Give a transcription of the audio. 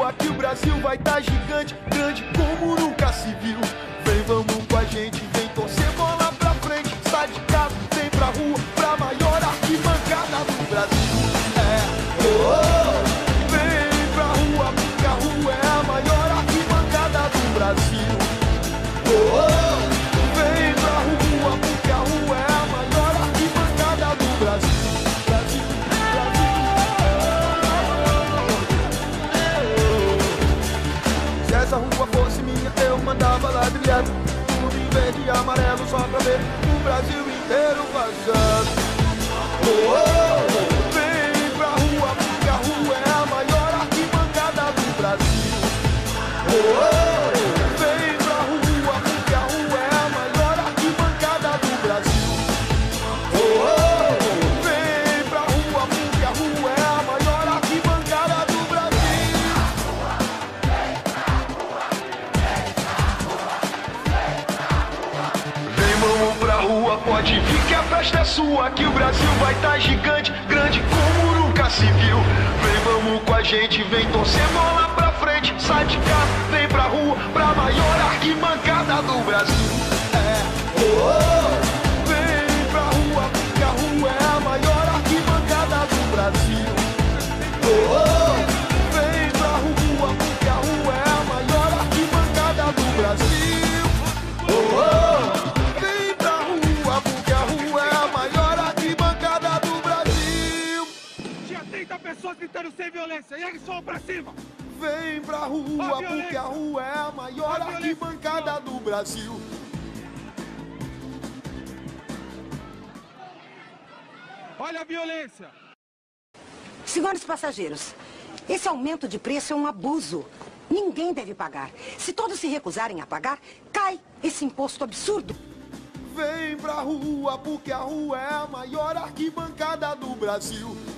sua que o Brasil vai estar gigante, grande como nunca se viu. Vem, vamos com a gente, vem torcer bola pra frente. Sai de casa, vem pra rua, pra maior arquibancada do Brasil. Vem pra rua, porque a rua é a maior arquibancada do Brasil. Vem pra rua, porque a rua é a maior arquibancada do Brasil. Se essa rua fosse minha, eu mandava ladrilhado, tudo em verde e amarelo, só pra ver o Brasil inteiro vazando. Vem pra rua, porque a rua é a maior arquibancada do Brasil. Vem pra rua, porque a rua é a maior arquibancada do Brasil. Vem pra rua, porque a rua é a maior arquibancada do Brasil. Vem, vamos pra rua, pode vir que a festa é sua, que o Brasil vai estar gigante, grande como nunca se viu. Vem, vamos com a gente, vem torcer bola pra frente. Sai de casa, vem pra rua, pra maior arquibancada do Brasil. Vem pra rua, porque a rua é a maior arquibancada do Brasil. Vem pra rua, porque a rua é a maior arquibancada do Brasil. Vem pra rua, porque a rua é a maior arquibancada do Brasil. Tinha 30 pessoas gritando sem violência, e eles foram pra cima. Vem pra rua, porque a rua é a maior arquibancada do Brasil. Olha a violência. Senhores passageiros, esse aumento de preço é um abuso. Ninguém deve pagar. Se todos se recusarem a pagar, cai esse imposto absurdo. Vem pra rua, porque a rua é a maior arquibancada do Brasil.